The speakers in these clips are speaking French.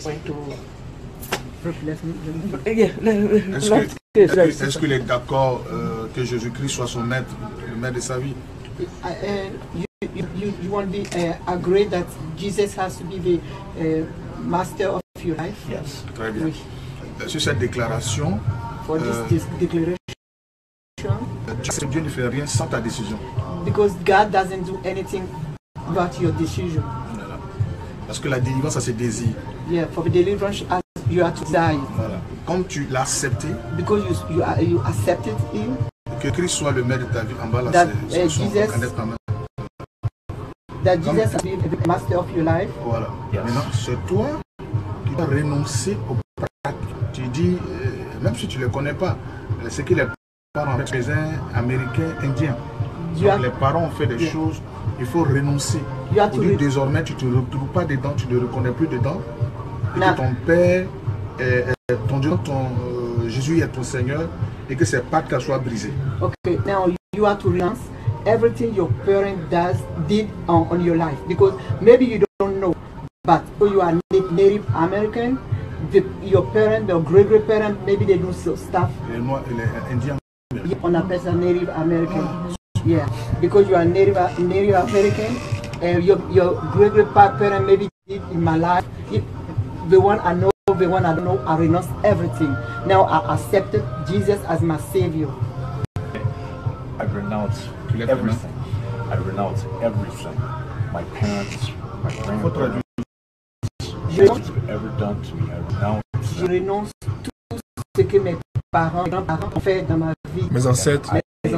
Est-ce qu'il est d'accord que Jésus-Christ soit son maître, le maître de sa vie? You want to agree that Jesus has to be the master of your life? Yes. Très bien. Sur cette déclaration, for this declaration, Dieu ne fait rien sans ta décision. Because God doesn't do anything without your decision. Voilà. Parce que la délivrance a ses désirs. Yeah, for the deliverance, you have to die. Voilà. Comme tu l'as accepté, because you accepted Him, que Christ soit le maître de ta vie, en bas là, c'est son that Jesus is the master of your life. Voilà. Yes. Maintenant, c'est toi qui dois renoncer au pratique. Tu dis, même si tu ne le connais pas, c'est que les parents américains, indiens. Donc, les parents ont fait des choses, il faut renoncer. Désormais, tu ne te retrouves pas dedans, tu ne le reconnais plus dedans. Et que ton père, ton Dieu, Jésus est ton Seigneur, et que ces pactes soient brisés. Okay, now you have to renounce everything your parent did on your life, because maybe you don't know, but you are Native American, your parent, your great-grandparent, maybe they do stuff. Les Noirs et les Indiens. On appelle ça Native American. Yeah, because you are Native American, and your great-grandparent maybe did in my life. The one I know, the one I don't know, I renounce everything. Now I accepted Jesus as my Savior. I renounce everything. I renounce everything. My parents, my grandparents, what you've ever done to me, I renounce. Je renonce tout ce que mes parents, grands-parents ont fait dans ma vie. Mes ancêtres.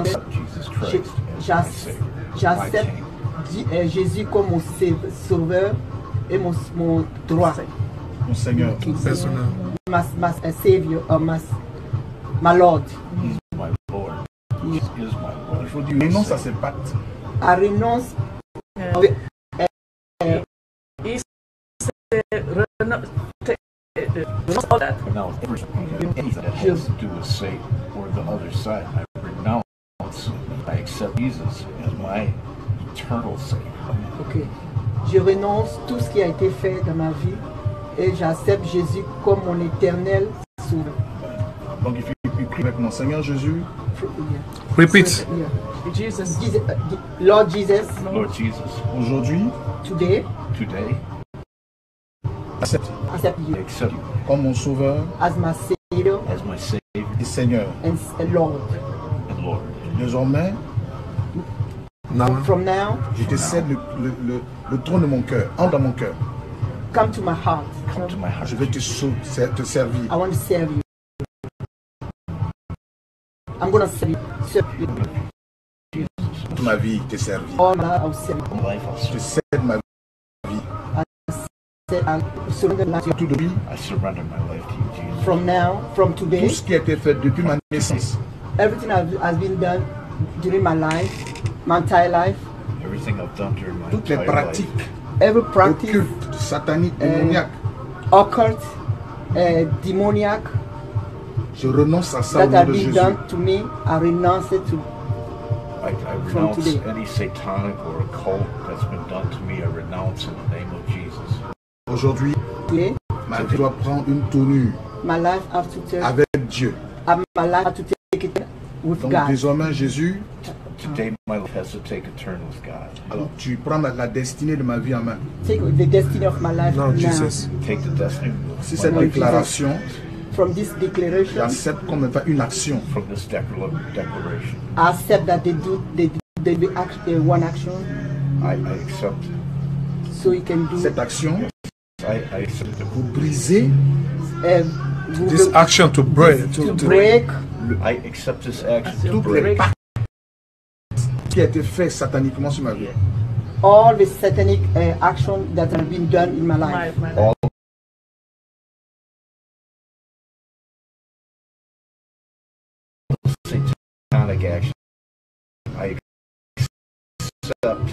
J'accepte Jésus comme mon sauveur et mon droit. Mon Seigneur. Personnel. My Savior, my Lord. He's my Lord. He is my Lord. Il faut dire renonce à ces pactes. I renounce. All that. Renounce anything that has to do with Satan or the other side. I renounce. I accept Jesus as my eternal Savior. Okay. Je renonce tout ce qui a été fait dans ma vie et j'accepte Jésus comme mon éternel sauveur. Donc il faut écrire avec mon Seigneur Jésus. Repeat. Jesus. Lord Jesus. Lord Jesus. Aujourd'hui. Today. Accepte you. Accept you. Comme mon sauveur. As my Savior. As my Savior. Et Seigneur. And Lord. And Lord. Désormais. From now. Je te cède le trône de mon cœur. Entre dans mon cœur. Come to my heart. Come to my heart. Je vais te servir. I want to serve you. I'm going to serve you. Toute ma vie te servir. All my life I'll serve you. Je te cède ma vie. I surrender my life to you, Jesus. From now, from today. Tout ce qui a été fait depuis ma naissance. Everything has been done during my life, my entire life. Everything I've done during my Toutes les pratiques. Every practice. Occulte, satanique, démoniaque. Occult, demoniac. Je renonce à ça au that nom de has been Jésus. done to me, I renounce it to. I renounce any satanic or occult that's been done to me. I renounce in the name of Jesus. Aujourd'hui, ma vie doit prendre une tournure my life have to take, avec Dieu. My life have to take it with Donc God. Désormais, Jésus, today my life has to take a turn with God. Alors tu prends la destinée de ma vie en main. Take the destiny of my life Lord now. Jesus. Take the destiny. Si cette déclaration, from this declaration, j'accepte comme étant une action. From this declaration, I accept that they do one action. I accept. So you can do cette action. I accept it. Vous brisez. This action to break. To break. I accept this action to Toutes les break. pactes qui a été fait sataniquement sur ma vie. All the satanic action that have been done in my life. All satanic action. I accept.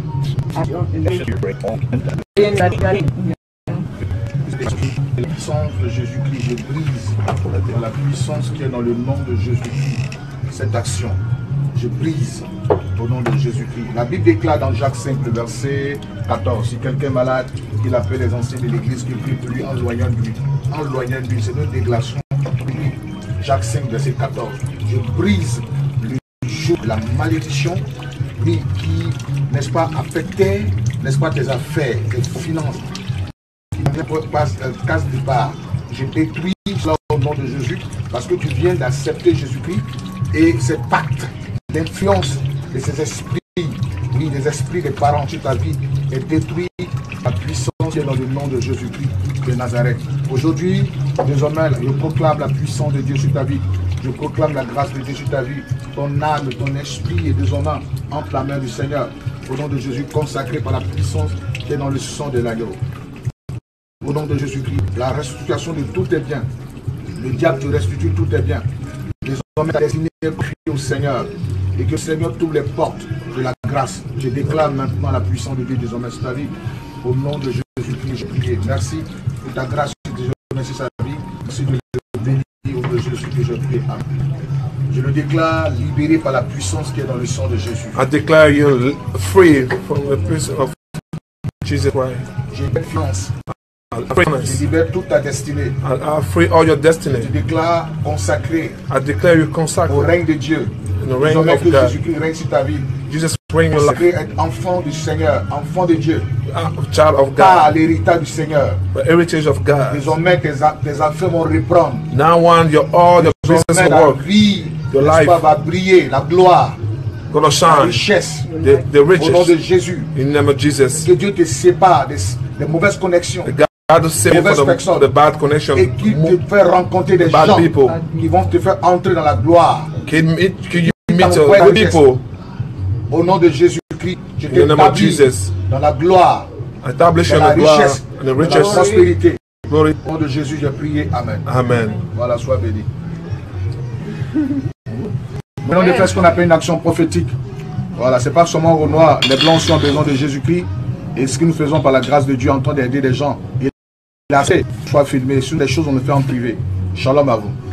La puissance de Jésus-Christ, je brise la puissance qui est dans le nom de Jésus-Christ. Cette action, je brise au nom de Jésus-Christ. La Bible déclare dans Jacques 5, le verset 14, si quelqu'un est malade, qu'il appelle les anciens de l'église, qu'il prie pour lui en loignant de lui. En loignant de lui, c'est une déclaration. Jacques 5, verset 14. Je brise le joug, la malédiction, oui, qui, n'est-ce pas, affectait, n'est-ce pas, tes affaires, tes finances, qui casse du part. Je détruis cela au nom de Jésus, parce que tu viens d'accepter Jésus-Christ et ce pacte d'influence de ces esprits, oui, des esprits des parents sur ta vie est détruit. La puissance est dans le nom de Jésus-Christ de Nazareth. Aujourd'hui, désormais, je proclame la puissance de Dieu sur ta vie. Je proclame la grâce de Dieu sur ta vie. Ton âme, ton esprit est désormais entre la main du Seigneur. Au nom de Jésus, consacré par la puissance qui est dans le sang de l'agneau. Au nom de Jésus-Christ, la restitution de tous tes biens. Le diable te restitue tous tes biens. Désormais, ta destinée est priée au Seigneur. Et que le Seigneur t'ouvre les portes de la grâce. Je déclare maintenant la puissance de Dieu désormais sur ta vie. Au nom de Jésus-Christ, je prie. Merci pour ta grâce désormais sur sa vie. Merci de le bénir au nom de Jésus que je prie. Amen. Je le déclare libéré par la puissance qui est dans le sang de Jésus. I declare you free from the prison of Jesus Christ. J'ai une confiance. Freeness. Je libère toute ta destinée. I free all your destiny. Je déclare consacré I declare you au consacred règne de Dieu. in the reign Désormais of que God. Jésus-Christ règne sur ta vie. Jesus reign your life. Consacré être enfant du Seigneur, enfant de Dieu. Child of Pas God. l'héritage du Seigneur. The heritage of God. Désormais tes affaires vont reprendre. Now one, all your business Désormais will la work. vie, Your n'est-ce life pas, va briller, la gloire, gonna la shine. richesse. The Au nom de riches Jésus. in the name of Jesus. Que Dieu te sépare des mauvaises connexions. God will save you for the bad connection. Et qu'il te fait rencontrer des Bad gens people. qui vont te faire entrer dans la gloire. Can you meet good people? Au nom de Jésus-Christ, je In the name of t'établis Jesus. dans la gloire, Establish dans in la the glory richesse, and the dans la riches. prospérité. Glory. Au nom de Jésus, j'ai prié. Amen. Amen. Voilà, sois béni. Maintenant, on fait ce qu'on appelle une action prophétique. Voilà, c'est pas seulement au noir. Les blancs sont en besoin de Jésus-Christ. Et ce que nous faisons par la grâce de Dieu en train d'aider des gens. Il a assez, soit filmé. Sur des choses, on le fait en privé. Shalom à vous.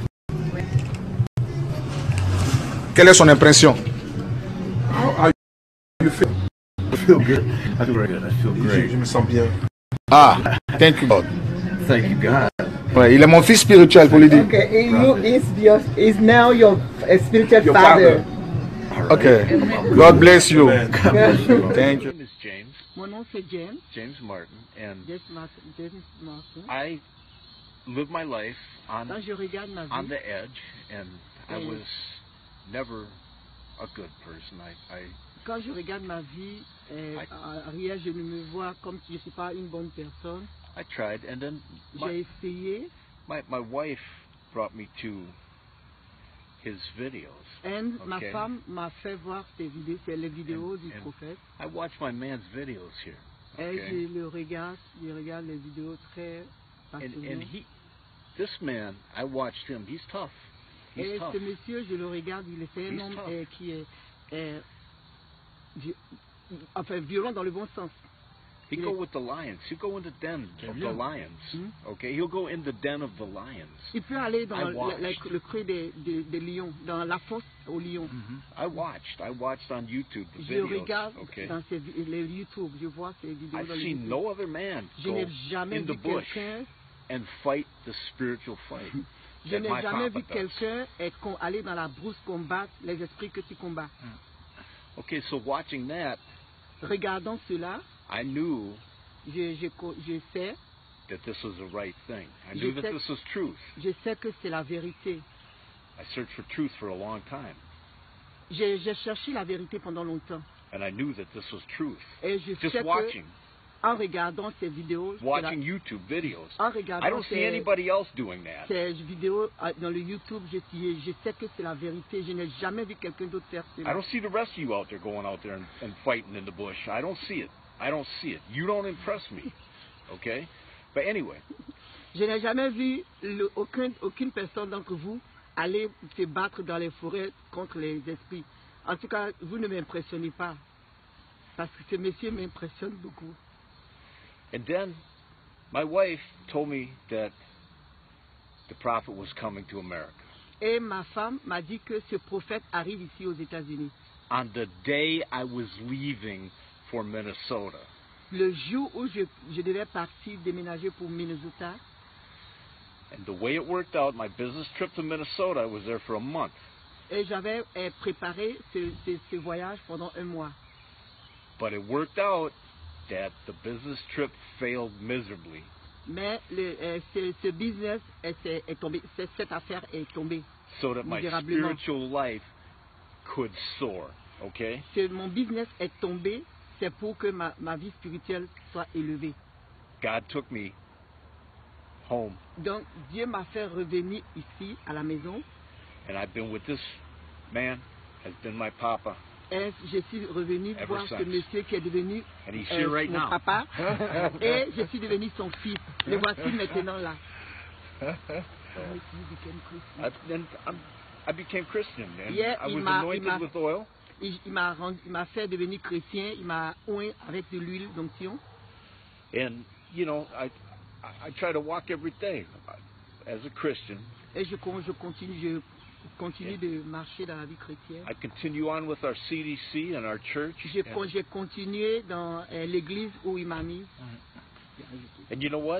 Quelle est son impression? How you feel? I feel good. I feel good. I feel great. Je me sens bien. Ah, thank you God. Thank you, God. Ouais, il est mon fils spirituel pour lui dire. Okay, is now your spiritual Your father. Okay. God bless you. Thank you. My name is James. Mon nom c'est James. James Martin, and James Martin. I live my life on Quand je regarde ma on vie, the edge, and I Mm. was never a good person. quand je regarde ma vie, en arrière, je ne me vois comme si je ne suis pas une bonne personne. I tried, and then J'ai essayé, my wife brought me to his videos. et ma Okay. femme m'a fait voir ces vidéos, c'est les vidéos du And prophète. I watch my man's videos here. Et Okay. je regarde les vidéos très And passionnément. this man, I watched him. He's tough. He's Et tough. ce monsieur, je le regarde, il est un He's homme tough. qui est enfin violent dans le bon sens. He'd go with the lions. He'll go in the den of the lions. Okay, he'll go in the den of the lions. Il peut aller dans I watched. le creux des lions, dans la fosse aux lions. I watched on YouTube the Je videos. regarde Okay, dans les YouTube, je vois ces vidéos I've dans les seen YouTube. no other man Je go n'ai jamais in the vu bush quelqu'un, and fight the spiritual fight je that n'ai my jamais papa vu does. quelqu'un aller dans la brousse combattre les esprits que tu combats. Okay, so watching that, Regardant cela, I knew je sais that this was the right thing. I Je knew that sais- this was truth. je sais que c'est la vérité. I searched for truth for a long time, J'ai cherché la vérité pendant longtemps. and I knew that this was truth. Et je Just sais watching, en regardant ces vidéos, watching YouTube videos. en I regardant don't see anybody else doing that. ces vidéos dans le YouTube, je sais que c'est la vérité. Je n'ai jamais vu quelqu'un d'autre faire I cela. don't see the rest of you out there going out there and fighting in the bush. I don't see it. I don't see it. You don't impress me. Okay? But anyway, Je n'ai jamais vu aucune personne d'entre vous aller se battre dans les forêts contre les esprits. En tout cas, vous ne m'impressionnez pas. Parce que ce monsieur m'impressionne beaucoup. and then my wife told me that the prophet was coming to America. Et ma femme m'a dit que ce prophète arrive ici aux États-Unis. on the day I was leaving for Minnesota. Le jour où je devais partir déménager pour Minnesota. And the way it worked out, my business trip to Minnesota, I was there for a month. Et j'avais préparé ce voyage pendant un mois. But it worked out that the business trip failed miserably. Mais ce business est tombé, cette affaire est tombée. So that my spiritual life could soar, okay? Mon business est tombé, c'est pour que ma vie spirituelle soit élevée. God took me home. Donc Dieu m'a fait revenir ici à la maison. And I've been with this man, has been my papa. Et je suis revenu voir ce monsieur qui est devenu right mon papa. Et je suis devenu son fils. Le voici maintenant là. I became Christian, and yeah, I was anointed with oil. Il m'a fait devenir chrétien. Il m'a oint avec de l'huile d'onction. And you know, I try to walk every day as a Christian. Et je continue de marcher dans la vie chrétienne. I continue on with our CDC and our church. J'ai continué dans l'église où il m'a mis. And you know what?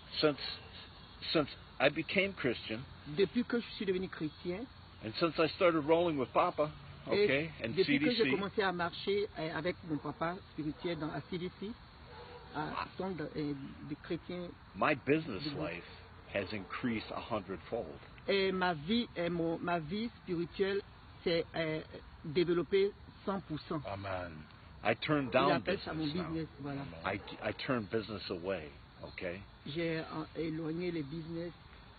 Since I became Christian, depuis que je suis devenu chrétien, and since I started rolling with Papa, okay, and depuis que j'ai CDC, commencé à marcher avec mon papa spirituel dans la CDC, son de chrétien, my business life has increased 100-fold. Et ma vie spirituelle s'est développée 100%. Amen. I turned down business now. Voilà. I turned business away. Okay. J'ai éloigné les business.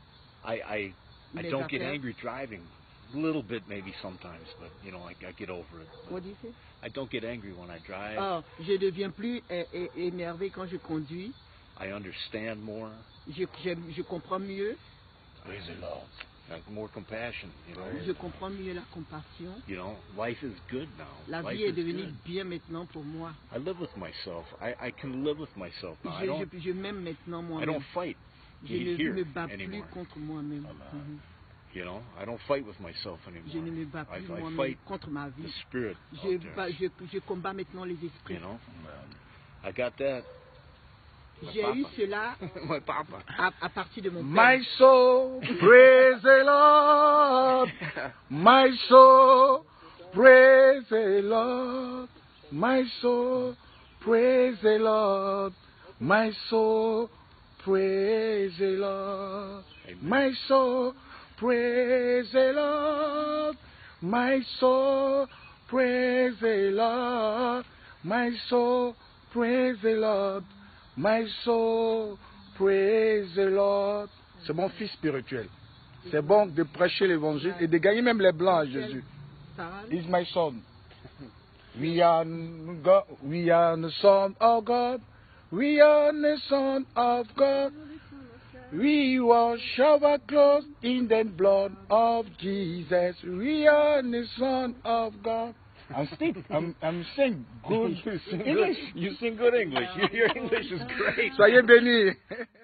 I don't get angry driving. A little bit maybe sometimes, but you know, I get over it. What do you say? I don't get angry when I drive. Oh, je deviens plus énervé quand je conduis. I understand more. Je comprends mieux. Praise the Lord. More compassion, you know. Je comprends mieux la compassion. You know, life is good now. La vie est devenue bien maintenant pour moi. I live with myself. I can live with myself now. Je m'aime maintenant moi-même. I don't fight. Je ne me bats plus contre moi-même. You know, I don't fight with myself anymore. Je ne me bats plus I fight contre ma vie. the spirit. Je combats maintenant les esprits. You know, I got that. J'ai eu cela My papa. à partir de mon père. My soul, praise the Lord. My soul, praise the Lord. My soul, praise the Lord. My soul, praise the Lord. My soul, praise the Lord. My soul, praise the Lord. My soul, praise the Lord. My soul, praise the Lord. C'est mon fils spirituel. C'est bon de prêcher l'évangile et de gagner même les blancs à Jésus. He's my son. We are God. We are the son of God. We are the son of God. We wash our clothes in the blood of Jesus. We are the son of God. I'm sing good. You sing English. You sing good English. Your English is great. Soyez bénis.